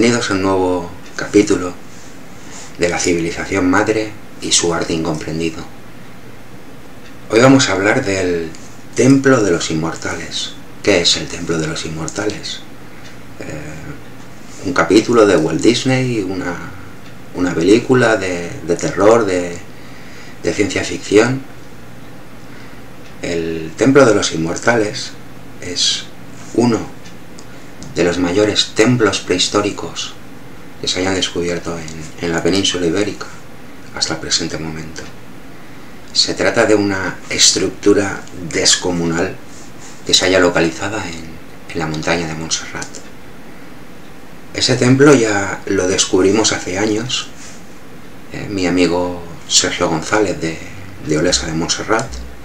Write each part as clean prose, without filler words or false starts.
Bienvenidos a un nuevo capítulo de la civilización madre y su arte incomprendido. Hoy vamos a hablar del Templo de los Inmortales. ¿Qué es el Templo de los Inmortales? Un capítulo de Walt Disney, una película de terror, de ciencia ficción. El Templo de los Inmortales es uno de los mayores templos prehistóricos que se hayan descubierto en la península ibérica hasta el presente momento. Se trata de una estructura descomunal que se halla localizada en la montaña de Montserrat. Ese templo ya lo descubrimos hace años, mi amigo Sergio González de Olesa de Montserrat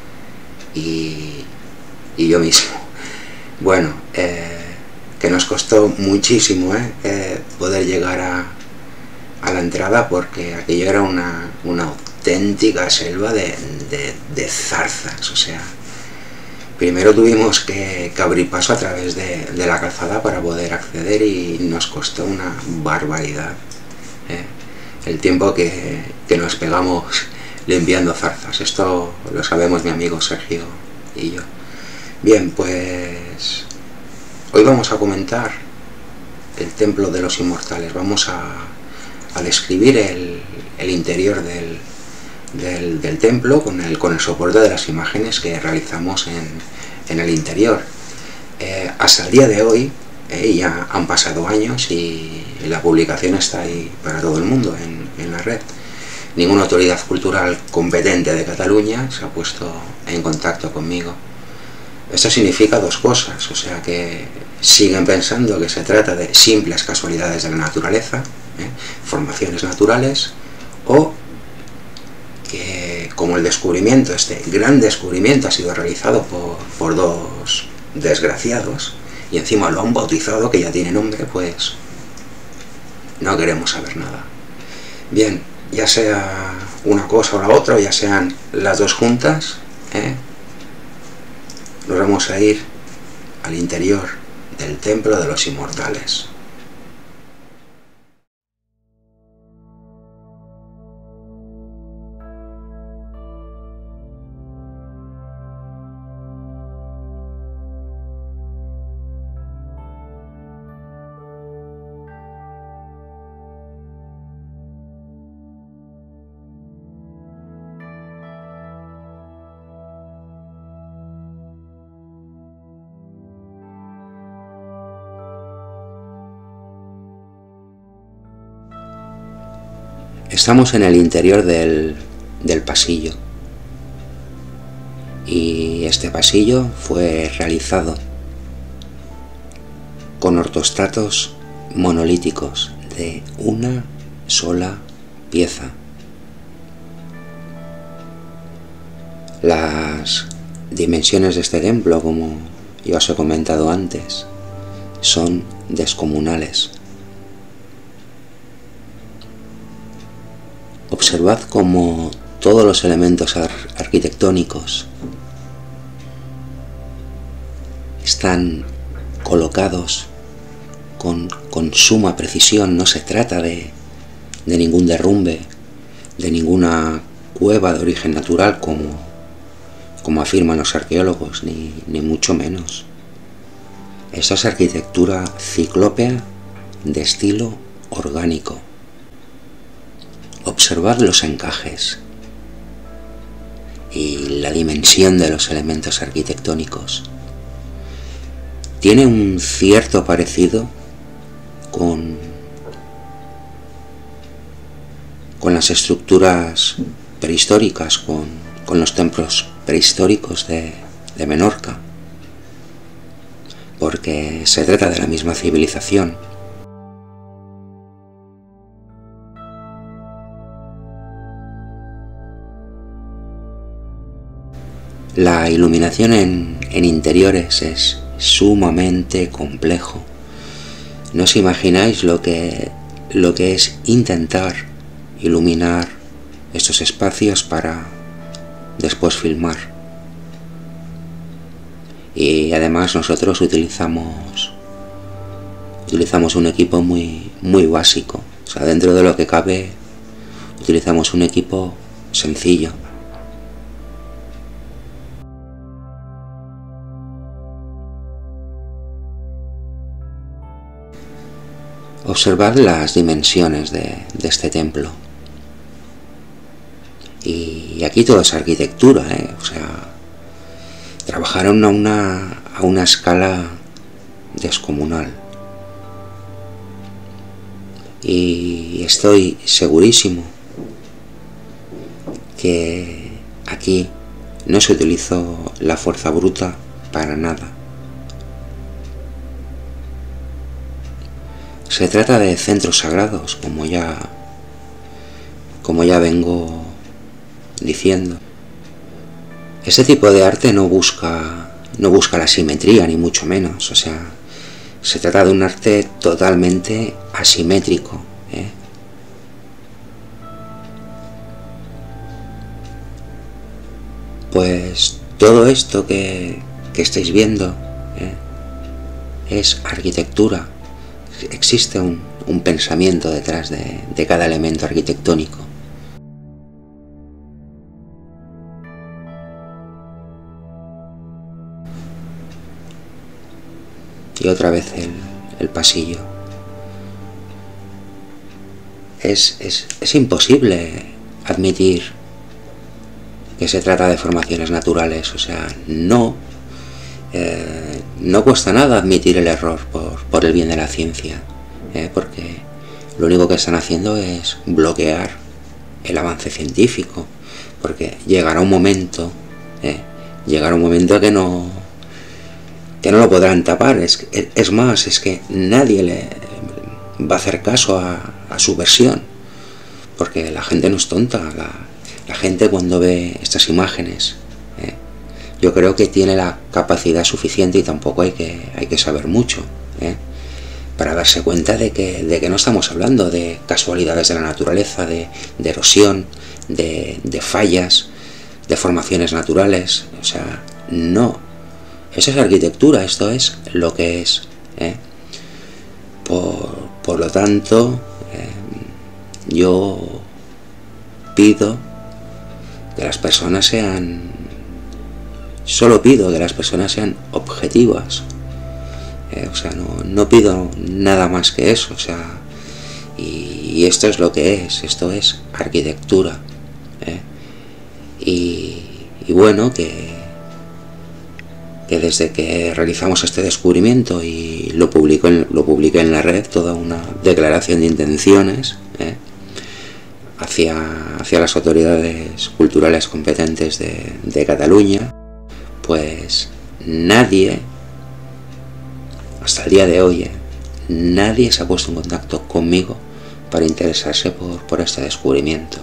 y yo mismo. Bueno, que nos costó muchísimo poder llegar a la entrada, porque aquello era una auténtica selva de zarzas. O sea, primero tuvimos que abrir paso a través de la calzada para poder acceder y nos costó una barbaridad el tiempo que nos pegamos limpiando zarzas. Esto lo sabemos mi amigo Sergio y yo. Bien, pues hoy vamos a comentar el Templo de los Inmortales. Vamos a describir el interior del templo con el soporte de las imágenes que realizamos en el interior. Hasta el día de hoy, ya han pasado años y la publicación está ahí para todo el mundo en la red. Ninguna autoridad cultural competente de Cataluña se ha puesto en contacto conmigo. Esto significa dos cosas, o sea que siguen pensando que se trata de simples casualidades de la naturaleza, formaciones naturales, o que como el descubrimiento, este gran descubrimiento ha sido realizado por dos desgraciados y encima lo han bautizado, que ya tiene nombre, pues no queremos saber nada. Bien, ya sea una cosa o la otra, o ya sean las dos juntas, nos vamos a ir al interior del Templo de los Inmortales. Estamos en el interior del pasillo, y este pasillo fue realizado con ortostratos monolíticos de una sola pieza. Las dimensiones de este templo, como ya os he comentado antes, son descomunales. Observad cómo todos los elementos arquitectónicos están colocados con suma precisión. No se trata de ningún derrumbe, de ninguna cueva de origen natural, como afirman los arqueólogos, ni mucho menos. Esto es arquitectura ciclópea de estilo orgánico. Observad los encajes y la dimensión de los elementos arquitectónicos. Tiene un cierto parecido con las estructuras prehistóricas, con los templos prehistóricos de Menorca, porque se trata de la misma civilización. La iluminación en interiores es sumamente complejo. No os imagináis lo que es intentar iluminar estos espacios para después filmar. Y además nosotros utilizamos utilizamos un equipo muy básico. O sea, dentro de lo que cabe, utilizamos un equipo sencillo. Observad las dimensiones de este templo. Y aquí todo es arquitectura, o sea, trabajaron a una escala descomunal. Y estoy segurísimo que aquí no se utilizó la fuerza bruta para nada. Se trata de centros sagrados, como ya vengo diciendo. Ese tipo de arte no busca la simetría, ni mucho menos. O sea, se trata de un arte totalmente asimétrico, Pues todo esto que estáis viendo es arquitectura. Existe un pensamiento detrás de cada elemento arquitectónico. Y otra vez el pasillo. Es imposible admitir que se trata de formaciones naturales. O sea, no cuesta nada admitir el error por el bien de la ciencia, porque lo único que están haciendo es bloquear el avance científico, porque llegará un momento que no lo podrán tapar. Es más, es que nadie le va a hacer caso a su versión, porque la gente no es tonta. La gente, cuando ve estas imágenes, yo creo que tiene la capacidad suficiente, y tampoco hay que saber mucho, para darse cuenta de que no estamos hablando de casualidades de la naturaleza, de erosión, de fallas, de formaciones naturales. O sea, no. Eso es arquitectura, esto es lo que es. Por lo tanto, yo pido que las personas solo pido que las personas sean objetivas. O sea, no pido nada más que eso. O sea, y esto es lo que es. Esto es arquitectura. Y bueno, que desde que realizamos este descubrimiento y lo publiqué en la red, toda una declaración de intenciones hacia las autoridades culturales competentes de Cataluña, pues nadie, hasta el día de hoy, nadie se ha puesto en contacto conmigo para interesarse por este descubrimiento.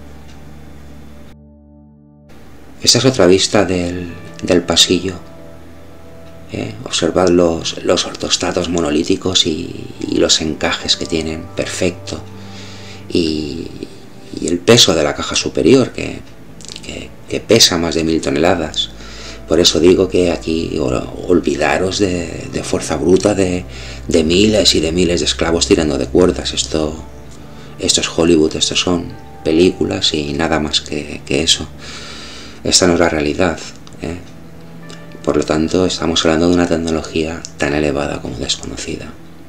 Esta es otra vista del pasillo. Observad los ortostatos monolíticos y los encajes que tienen, perfecto. Y el peso de la caja superior, que pesa más de 1000 toneladas. Por eso digo que aquí olvidaros de fuerza bruta, de miles y de miles de esclavos tirando de cuerdas. Esto es Hollywood, esto son películas y nada más que eso. Esta no es la realidad. Por lo tanto, estamos hablando de una tecnología tan elevada como desconocida.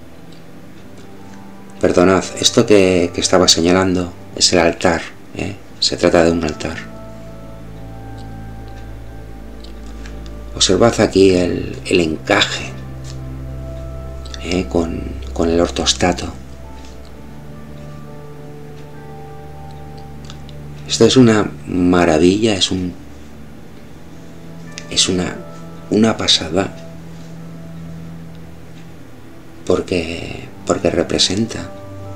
Perdonad, esto que estaba señalando es el altar. Se trata de un altar. Observad aquí el encaje con el ortostato. Esto es una maravilla, es una pasada, porque representa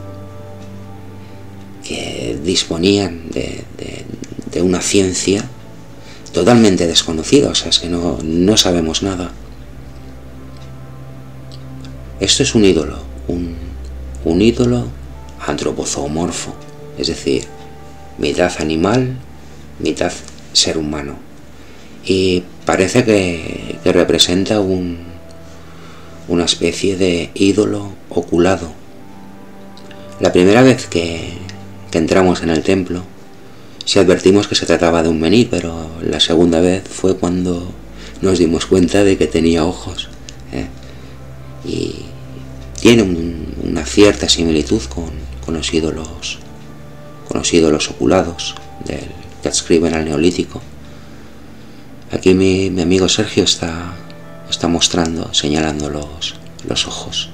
que disponían de una ciencia totalmente desconocida. O sea, es que no sabemos nada. Esto es un ídolo, un ídolo antropozoomorfo, es decir, mitad animal, mitad ser humano. Y parece que representa una especie de ídolo oculado. La primera vez que entramos en el templo, sí advertimos que se trataba de un menhir, pero la segunda vez fue cuando nos dimos cuenta de que tenía ojos, y tiene una cierta similitud con los ídolos oculados que adscriben al Neolítico. Aquí mi amigo Sergio está mostrando, señalando los ojos.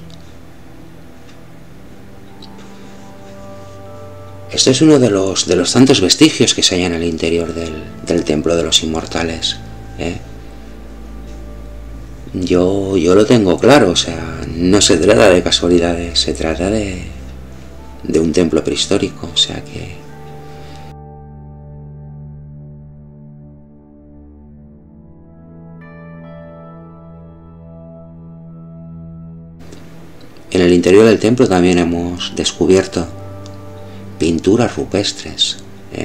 Este es uno de los tantos vestigios que se hallan en el interior del Templo de los Inmortales. Yo lo tengo claro, o sea, no se trata de casualidades, se trata de un templo prehistórico, o sea que... En el interior del templo también hemos descubierto pinturas rupestres.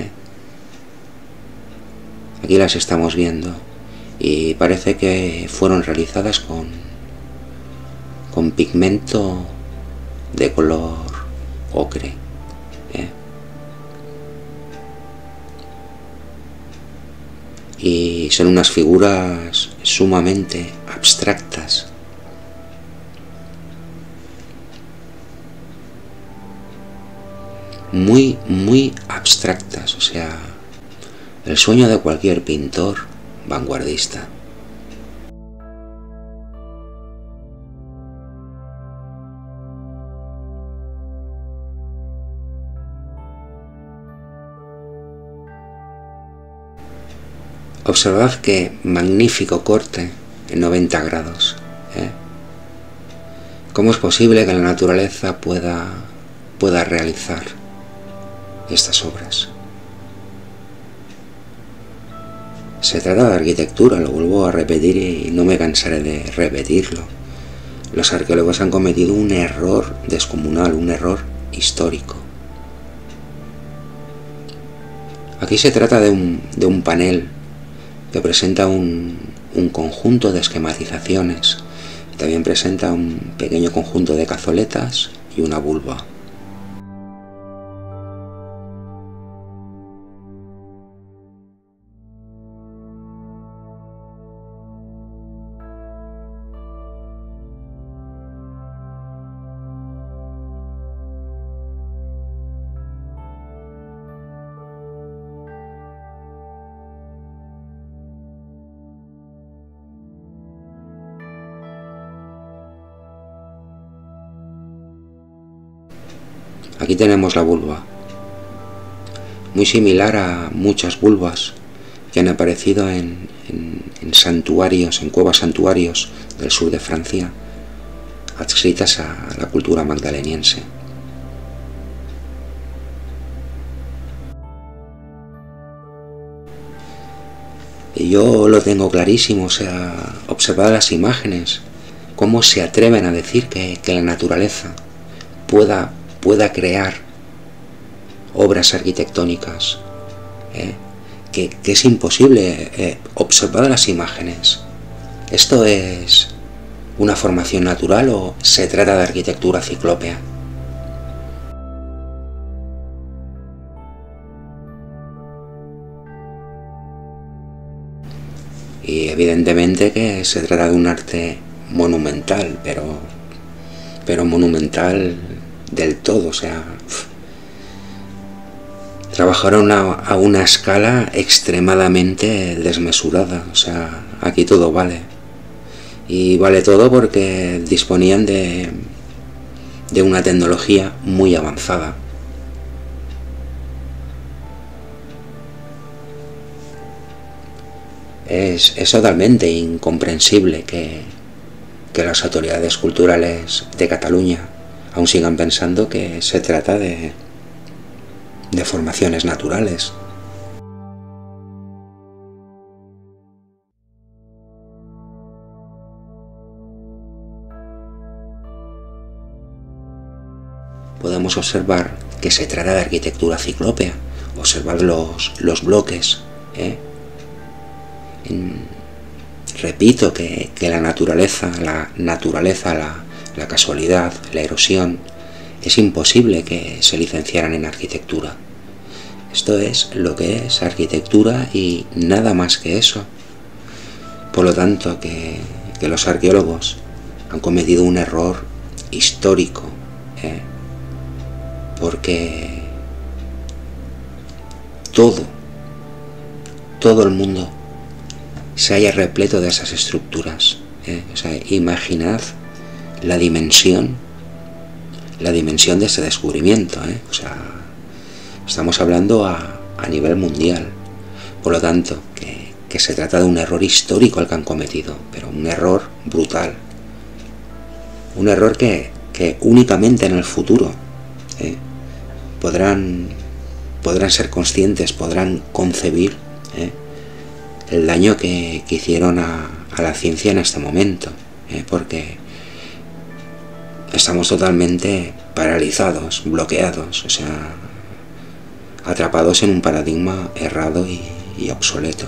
Aquí las estamos viendo y parece que fueron realizadas con pigmento de color ocre. Y son unas figuras sumamente abstractas. Muy abstractas, o sea, el sueño de cualquier pintor vanguardista. Observad qué magnífico corte en 90 grados. ¿Cómo es posible que la naturaleza pueda realizar estas obras? Se trata de arquitectura, lo vuelvo a repetir y no me cansaré de repetirlo. Los arqueólogos han cometido un error descomunal, un error histórico. Aquí se trata de un panel que presenta un conjunto de esquematizaciones. También presenta un pequeño conjunto de cazoletas y una vulva. Aquí tenemos la vulva, muy similar a muchas vulvas que han aparecido en santuarios, en cuevas santuarios del sur de Francia, adscritas a la cultura magdaleniense. Y yo lo tengo clarísimo, o sea, observad las imágenes, cómo se atreven a decir que la naturaleza pueda crear obras arquitectónicas, que es imposible. Observad las imágenes. ¿Esto es una formación natural o se trata de arquitectura ciclópea? Y evidentemente que se trata de un arte monumental, pero monumental del todo, o sea, trabajaron a una escala extremadamente desmesurada, o sea, aquí todo vale. Y vale todo porque disponían de una tecnología muy avanzada. Es totalmente incomprensible que las autoridades culturales de Cataluña aún sigan pensando que se trata de formaciones naturales. Podemos observar que se trata de arquitectura ciclópea. Observad los bloques. Repito que la naturaleza, la casualidad, la erosión, es imposible que se licenciaran en arquitectura. Esto es lo que es arquitectura y nada más que eso. Por lo tanto, que los arqueólogos han cometido un error histórico, porque todo el mundo se halla repleto de esas estructuras. O sea, imaginad la dimensión de ese descubrimiento. O sea, estamos hablando a nivel mundial. Por lo tanto, que se trata de un error histórico el que han cometido, pero un error brutal. Un error que únicamente en el futuro podrán ser conscientes, podrán concebir el daño que hicieron a la ciencia en este momento, porque estamos totalmente paralizados, bloqueados, o sea, atrapados en un paradigma errado y obsoleto.